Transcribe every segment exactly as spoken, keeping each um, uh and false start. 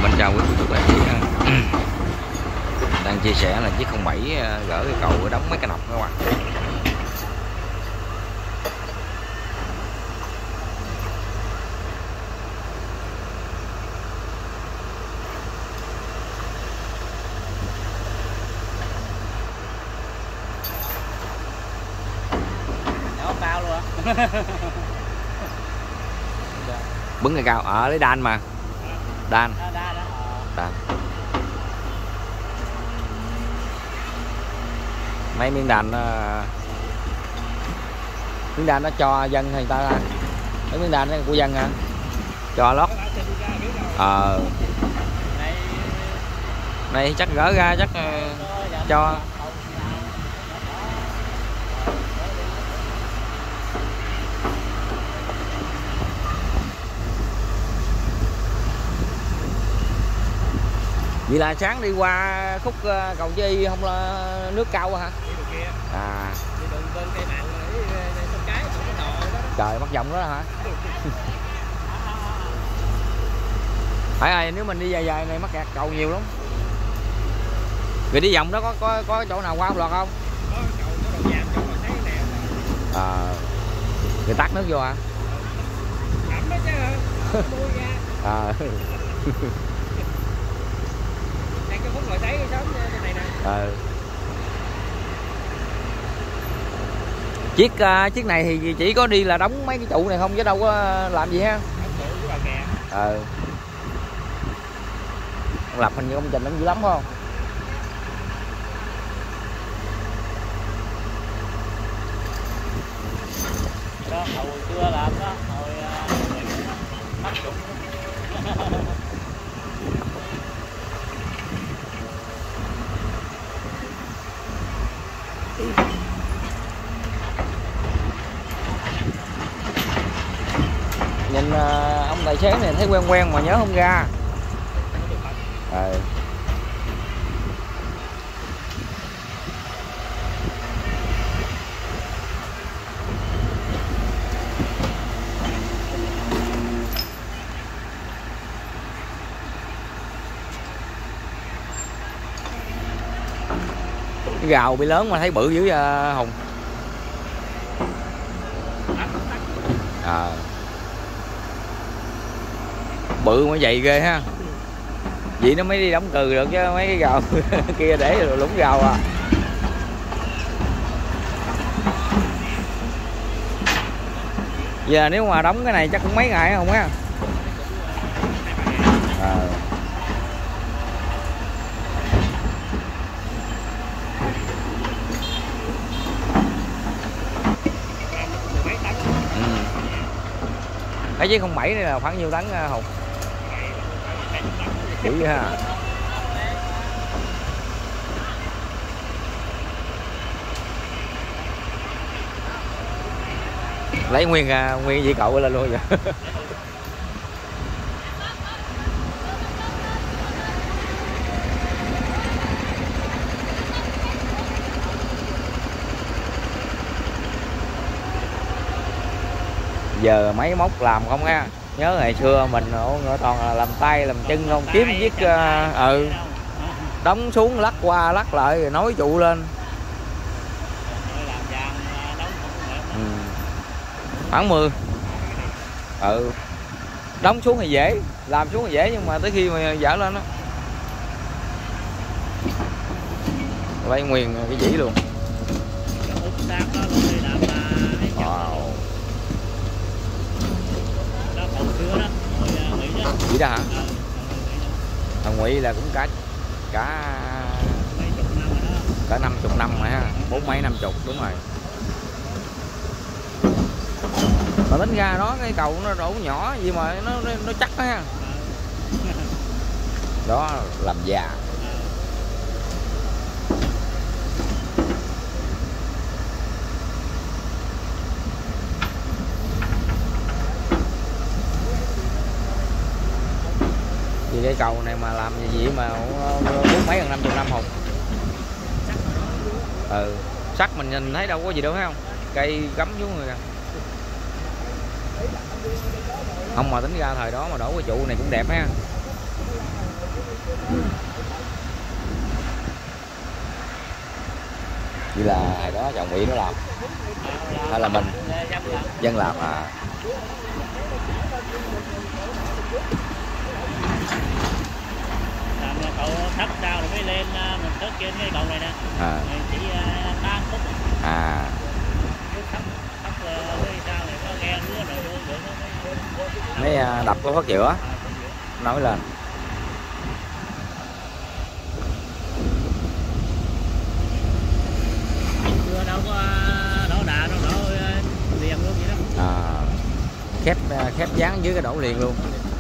Mình chào quý cô chú bạn nha. Đang chia sẻ là chiếc không bảy gỡ cái cầu đóng mấy cái nọc các bạn. Nó cao luôn hả? Bứng cái cao ở lấy đan mà. Đan. Đan. Mấy miếng đàn miếng đàn nó cho dân hay ta, mấy miếng đàn của dân hả, cho lót. Ờ này chắc gỡ ra chắc cho vậy là sáng đi qua khúc cầu Chi không là nước cao hả? À. Trời bắt dòng đó hả? Phải ơi, nếu mình đi dài dài này mắc kẹt cầu nhiều lắm. Rồi đi vòng đó có có có chỗ nào qua không lọt không? À, người tắt nước vô hả? À. Ờ. Chiếc uh, chiếc này thì chỉ có đi là đóng mấy cái trụ này không chứ đâu có làm gì ha. Ờ. Lập hình như công trình nó dữ lắm phải không? Đó, hồi chưa làm đó, hồi mất chục. Nhìn uh, ông tài xế này thấy quen quen mà nhớ không ra. Ờ. Cái gào bị lớn mà thấy bự dữ uh, Hùng. À. Bự mà vậy ghê ha. Vậy nó mới đi đóng cừ được chứ mấy cái gào kia để rồi lũng gào à. Giờ nếu mà đóng cái này chắc cũng mấy ngày không á. À. Ừ. Cái chiếc không bảy này là khoảng nhiêu tấn Hùng? Dữ ha. Lấy nguyên nguyên vị cậu lên luôn vậy. Giờ máy móc làm không ha. Nhớ ngày xưa mình toàn là làm tay làm chân không, kiếm chiếc uh, ừ đóng xuống lắc qua lắc lại rồi nối trụ lên. Ừ. Khoảng mười. Ừ. Đóng xuống thì dễ, làm xuống thì dễ nhưng mà tới khi mà dở lên đó lấy nguyên cái dĩ luôn. Wow. Vậy đó hả? Thằng Ngụy là cũng cả cả cả năm chục năm rồi ha, bốn mấy năm chục đúng rồi. Mà tính ra nó cái cầu nó đổ nhỏ gì mà nó nó, nó chắc đó ha. Đó làm già. Vì cái cầu này mà làm gì vậy mà bốn mấy gần năm chục năm Hùng. Ừ. Sắt mình nhìn thấy đâu có gì đâu thấy không? Cây cắm xuống rồi kìa. Không mà tính ra thời đó mà đổ cái trụ này cũng đẹp ha. Vậy là hồi đó chồng Mỹ nó làm hay là mình dân làm à? Làm cầu thấp sao rồi mới lên mình tới trên cái cầu này nè. À. Chỉ ba phút. À. Thấp thấp rồi sao này có ghe nữa rồi được nó Mấy đập có phát chữa nói lên. Chưa đâu có đổ đà đâu đổ liền luôn vậy đó. À, khép khép dán dưới cái đổ liền luôn.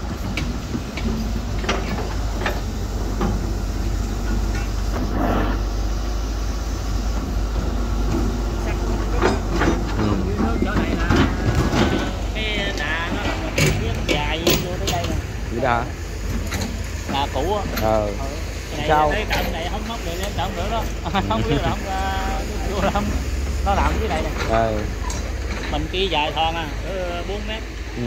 Ừ. Chỗ này là cái đà nó là một chiếc dài vô tới đây nè. Vậy đó. Đà cũ á. Ờ. Này, sao? cái cận này không móc này lên cận nữa đó. Không biết là không vô lắm. Nó làm cái này nè. Ờ. Mình kia dài thon à, bốn mét. Ừ.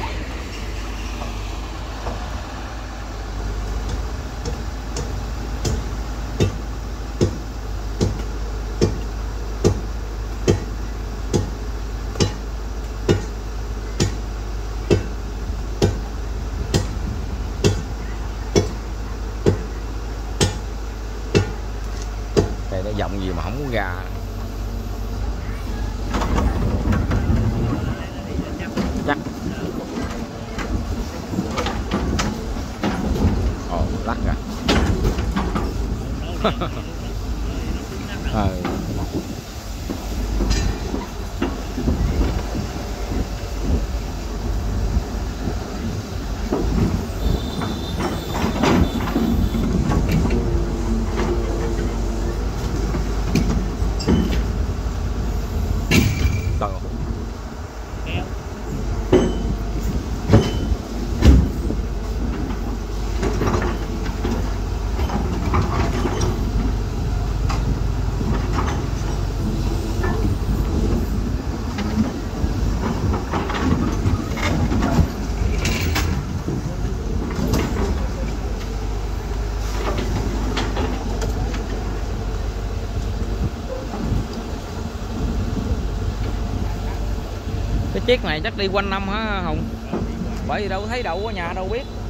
Đây nó giọng gì mà không có gà. Chắc. Ồ, lắc à. Ờ. Trời ơi. Kéo. Cái chiếc này chắc đi quanh năm hả Hùng? Bởi vì đâu thấy đậu ở nhà đâu biết.